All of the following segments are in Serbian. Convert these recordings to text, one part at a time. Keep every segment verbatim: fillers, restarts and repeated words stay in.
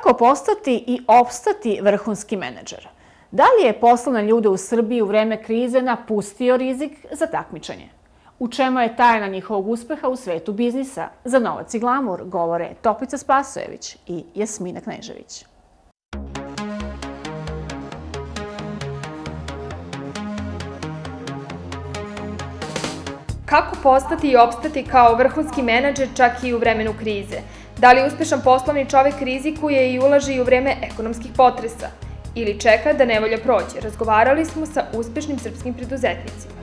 Kako postati i opstati vrhunski menadžer? Da li je poslovne ljude u Srbiji u vreme krize napustio rizik za takmičenje? U čemu je tajna njihovog uspeha u svetu biznisa? Za novac i glamur govore Toplica Spasojević i Jasmina Knežević. Kako postati i opstati kao vrhunski menadžer čak i u vremenu krize? Da li uspešan poslovni čovek rizikuje i ulaže i u vreme ekonomskih potresa? Ili čeka da nevolja prođe? Razgovarali smo sa uspešnim srpskim preduzetnicima.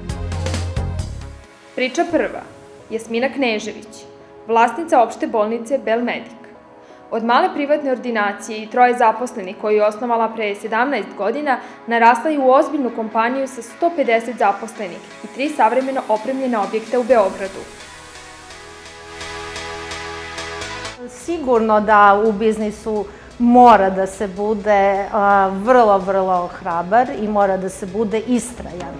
Priča prva. Jasmina Knežević, vlasnica opšte bolnice Belmedik. Od male privatne ordinacije i troje zaposlenih koju je osnovala pre sedamnaest godina, narasla je u ozbiljnu kompaniju sa sto pedeset zaposlenih i tri savremeno opremljena objekta u Beogradu. Sigurno da u biznisu mora da se bude vrlo, vrlo hrabar i mora da se bude istrajan.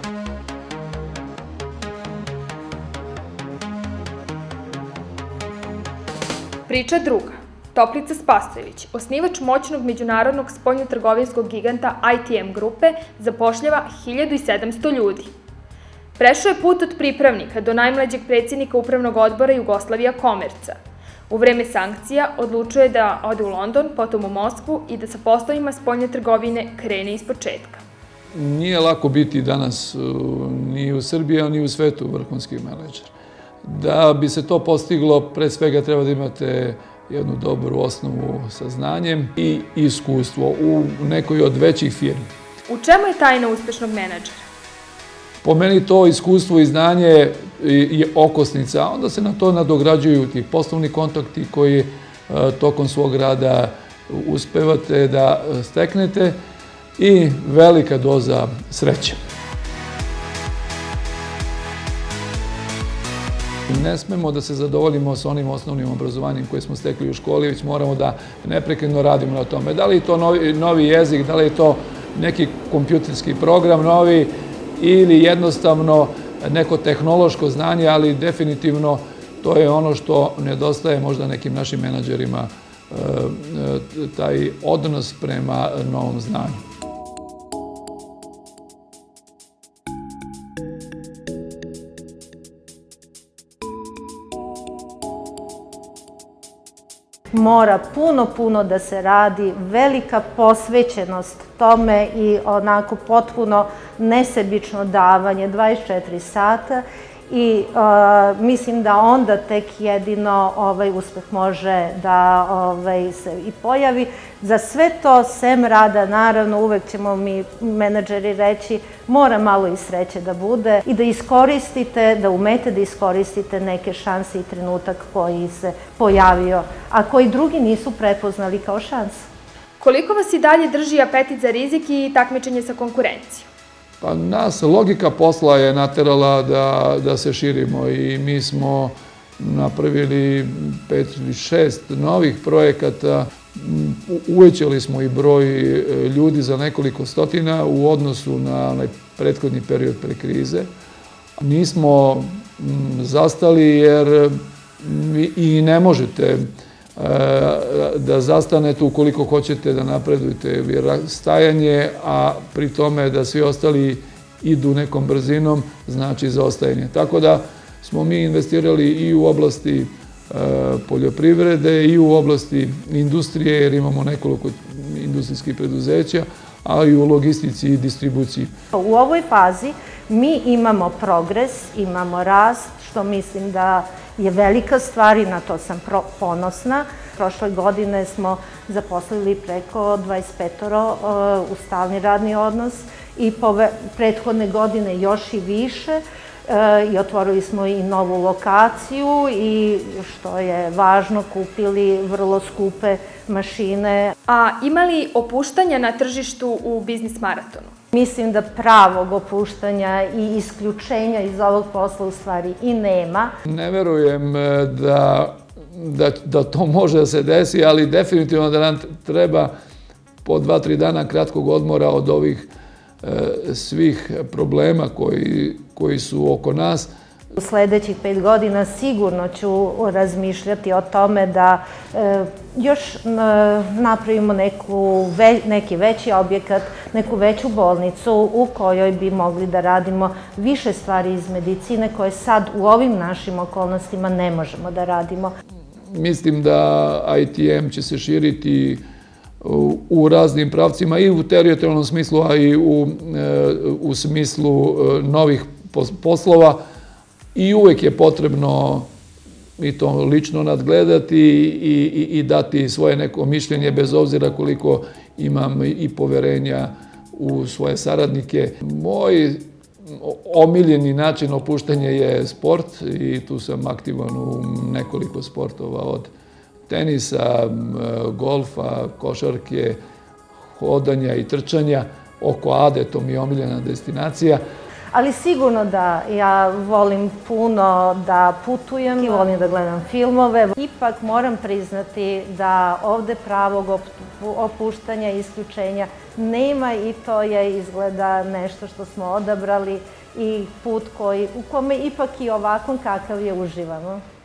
Priča druga. Toplica Spasojević, osnivač moćnog međunarodnog spoljnotrgovinskog giganta I T M grupe, zapošljava hiljadu sedamsto ljudi. Prešao je put od pripravnika do najmlađeg predsjednika upravnog odbora Jugoslavija Komerca. U vreme sankcija odlučuje da ode u London, potom u Moskvu i da sa poslovima spoljne trgovine krene iz početka. Nije lako biti danas ni u Srbiji, ni u svetu vrhunski menadžer. Da bi se to postiglo, pre svega treba da imate jednu dobru osnovu sa znanjem i iskustvo u nekoj od većih firmi. U čemu je tajna uspešnog menadžera? Po meni to iskustvo i znanje je okosnica, a onda se na to nadograđuju ti poslovni kontakti koji tokom svog rada uspevate da steknete i velika doza sreće. Ne smemo da se zadovoljimo sa onim osnovnim obrazovanjem koje smo stekli u školi, već moramo da neprekidno radimo na tome. Da li je to novi, novi jezik, da li je to neki kompjuterski program novi ili jednostavno neko tehnološko znanje, ali definitivno to je ono što nedostaje možda nekim našim menadžerima, taj odnos prema novom znanju. Mora puno, puno da se radi, velika posvećenost tome i onako potpuno nesebično davanje dvadeset četiri sata i mislim da onda tek jedino uspeh može da se i pojavi. Za sve to, sem rada, naravno, uvek ćemo mi menadžeri reći, mora malo i sreće da bude i da iskoristite, da umete da iskoristite neke šanse i trenutak koji se pojavio, a koji drugi nisu prepoznali kao šansu. Koliko vas i dalje drži apetit za rizik i takmičenje sa konkurencijom? Pa nas logika posla je naterala da se širimo i mi smo napravili pet ili šest novih projekata. Uvećali smo i broj ljudi za nekoliko stotina u odnosu na onaj prethodni period pre krize. Nismo zastali jer i ne možete da zastanete ukoliko hoćete da napredujete, jer stajanje, a pri tome da svi ostali idu nekom brzinom, znači zaostajanje. Tako da smo mi investirali i u oblasti poljoprivrede i u oblasti industrije, jer imamo nekoliko industrijskih preduzeća, a i u logistici i distribuciji. U ovoj fazi mi imamo progres, imamo rast, što mislim da je velika stvar i na to sam ponosna. Prošle godine smo zaposlili preko dvadeset petoro u stalni radni odnos i prethodne godine još i više. I otvorili smo i novu lokaciju i, što je važno, kupili vrlo skupe mašine. A ima li opuštanja na tržištu u biznis maratonu? Mislim da pravog opuštanja i isključenja iz ovog posla u stvari i nema. Ne verujem da to može da se desi, ali definitivno da nam treba po dva, tri dana kratkog odmora od ovih svih problema koji su oko nas, U sledećih pet godina sigurno ću razmišljati o tome da još napravimo neki veći objekat, neku veću bolnicu u kojoj bi mogli da radimo više stvari iz medicine koje sad u ovim našim okolnostima ne možemo da radimo. Mislim da I T M će se širiti u raznim pravcima i u teritorijalnom smislu, a i u smislu novih poslova. I uvek je potrebno i to lično nadgledati i dati svoje neko mišljenje, bez obzira koliko imam i poverenja u svoje saradnike. Moj omiljeni način opuštanja je sport i tu sam aktivan u nekoliko sportova, od tenisa, golfa, košarke, hodanja i trčanja. Oko Ade, to mi je omiljena destinacija. Ali sigurno da ja volim puno da putujem i volim da gledam filmove. Ipak moram priznati da ovde pravog opuštanja i isključenja nema i to je izgleda nešto što smo odabrali i put u kome ipak i ovakvom kakav je uživamo.